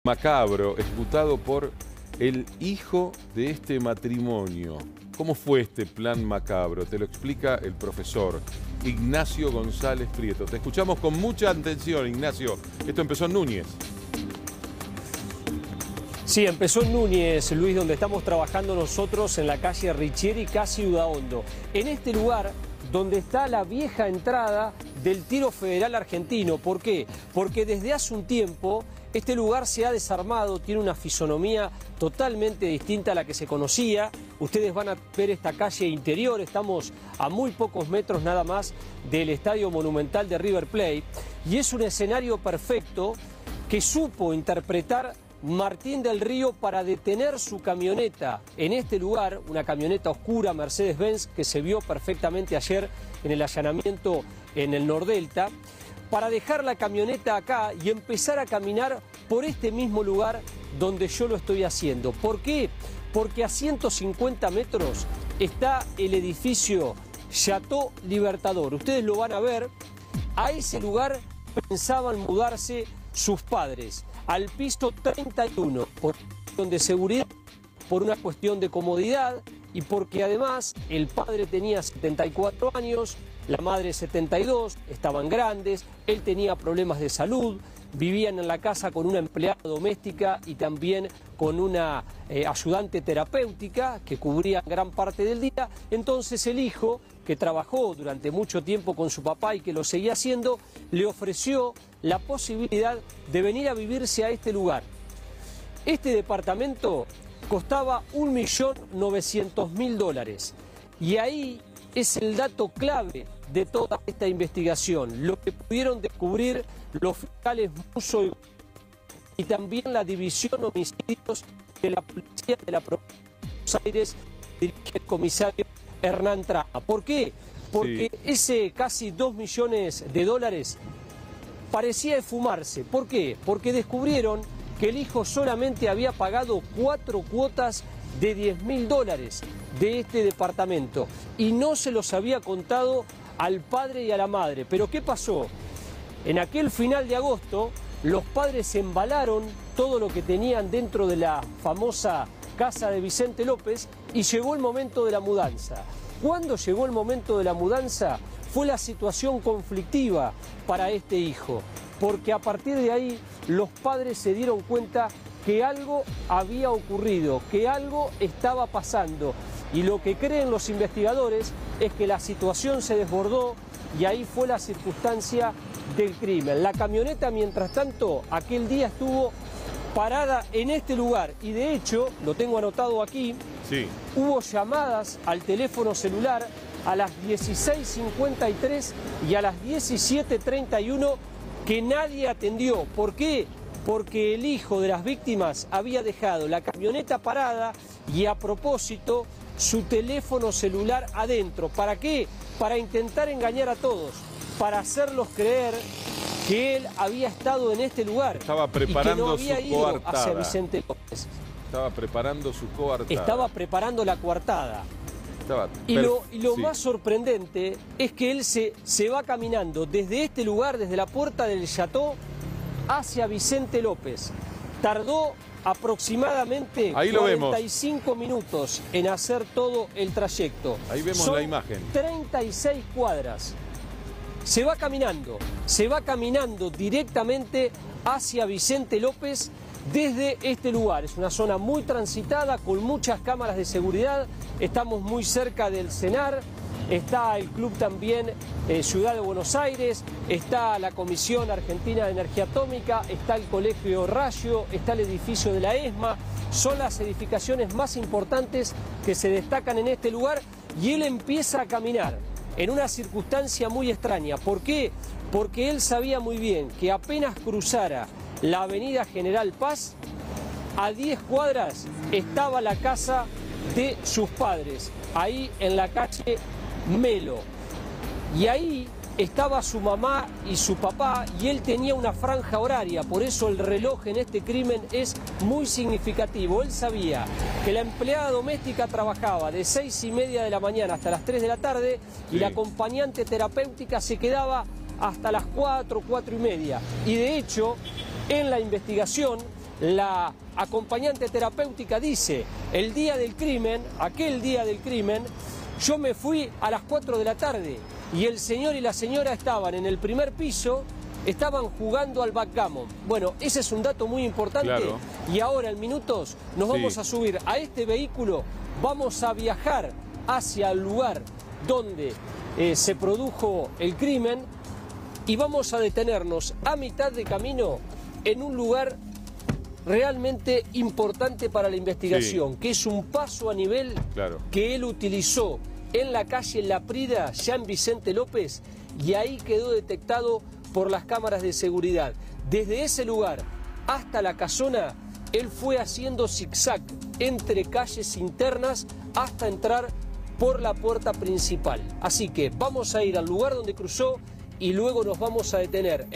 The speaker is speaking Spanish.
Macabro, ejecutado por el hijo de este matrimonio. ¿Cómo fue este plan macabro? Te lo explica el profesor Ignacio González Prieto. Te escuchamos con mucha atención, Ignacio. Esto empezó en Núñez. Sí, empezó en Núñez, Luis, donde estamos trabajando nosotros en la calle Richieri, casi Udaondo. En este lugar donde está la vieja entrada del Tiro Federal Argentino. ¿Por qué? Porque desde hace un tiempo este lugar se ha desarmado, tiene una fisonomía totalmente distinta a la que se conocía. Ustedes van a ver esta calle interior, estamos a muy pocos metros nada más del Estadio Monumental de River Plate. Y es un escenario perfecto que supo interpretar Martín del Río para detener su camioneta en este lugar, una camioneta oscura Mercedes-Benz que se vio perfectamente ayer en el allanamiento en el Nordelta, para dejar la camioneta acá y empezar a caminar por este mismo lugar donde yo lo estoy haciendo. ¿Por qué? Porque a 150 metros está el edificio Chateau Libertador. Ustedes lo van a ver. A ese lugar pensaban mudarse sus padres, al piso 31, por una cuestión de seguridad, por una cuestión de comodidad y porque además el padre tenía 74 años, la madre 72, estaban grandes, él tenía problemas de salud, vivían en la casa con una empleada doméstica y también con una ayudante terapéutica que cubría gran parte del día. Entonces el hijo, que trabajó durante mucho tiempo con su papá y que lo seguía haciendo, le ofreció la posibilidad de venir a vivirse a este lugar. Este departamento costaba $1.900.000 y ahí es el dato clave de toda esta investigación, lo que pudieron descubrir los fiscales Musso y también la División Homicidios de la Policía de la Provincia de Buenos Aires, dirige el comisario Hernán Trama. ¿Por qué? Porque ese casi $2 millones parecía esfumarse. ¿Por qué? Porque descubrieron que el hijo solamente había pagado 4 cuotas de $10.000 de este departamento y no se los había contado al padre y a la madre. Pero ¿qué pasó? En aquel final de agosto los padres embalaron todo lo que tenían dentro de la famosa casa de Vicente López y llegó el momento de la mudanza. ¿Cuándo llegó el momento de la mudanza? Fue la situación conflictiva para este hijo, porque a partir de ahí los padres se dieron cuenta que algo había ocurrido, que algo estaba pasando. Y lo que creen los investigadores es que la situación se desbordó y ahí fue la circunstancia del crimen. La camioneta, mientras tanto, aquel día estuvo parada en este lugar y de hecho, lo tengo anotado aquí, hubo llamadas al teléfono celular a las 16:53 y a las 17:31 que nadie atendió. ¿Por qué? Porque el hijo de las víctimas había dejado la camioneta parada y a propósito su teléfono celular adentro. ¿Para qué? Para intentar engañar a todos, para hacerlos creer que él había estado en este lugar. Estaba preparando y que no había ido hacia Vicente López. Estaba preparando su coartada. Estaba preparando la coartada. Y lo más sorprendente es que él se va caminando desde este lugar, desde la puerta del Chateau, hacia Vicente López. Tardó aproximadamente 45 minutos en hacer todo el trayecto. Ahí vemos la imagen. 36 cuadras. Se va caminando directamente hacia Vicente López desde este lugar. Es una zona muy transitada, con muchas cámaras de seguridad. Estamos muy cerca del CENAR. Está el club también Ciudad de Buenos Aires, está la Comisión Argentina de Energía Atómica, está el Colegio Rayo, está el edificio de la ESMA. Son las edificaciones más importantes que se destacan en este lugar y él empieza a caminar en una circunstancia muy extraña. ¿Por qué? Porque él sabía muy bien que apenas cruzara la avenida General Paz, a 10 cuadras estaba la casa de sus padres, ahí en la calle Melo. Y ahí estaba su mamá y su papá y él tenía una franja horaria, por eso el reloj en este crimen es muy significativo. Él sabía que la empleada doméstica trabajaba de 6:30 de la mañana hasta las 3 de la tarde y la acompañante terapéutica se quedaba hasta las 4, 4:30. Y de hecho, en la investigación La acompañante terapéutica dice, el día del crimen, aquel día del crimen, yo me fui a las 4 de la tarde y el señor y la señora estaban en el primer piso, estaban jugando al backgammon. Bueno, ese es un dato muy importante. Claro. Y ahora en minutos nos vamos a subir a este vehículo, vamos a viajar hacia el lugar donde se produjo el crimen y vamos a detenernos a mitad de camino en un lugar realmente importante para la investigación, que es un paso a nivel que él utilizó en la calle La Prida, Jean Vicente López, y ahí quedó detectado por las cámaras de seguridad. Desde ese lugar hasta la casona, él fue haciendo zigzag entre calles internas hasta entrar por la puerta principal. Así que vamos a ir al lugar donde cruzó y luego nos vamos a detener.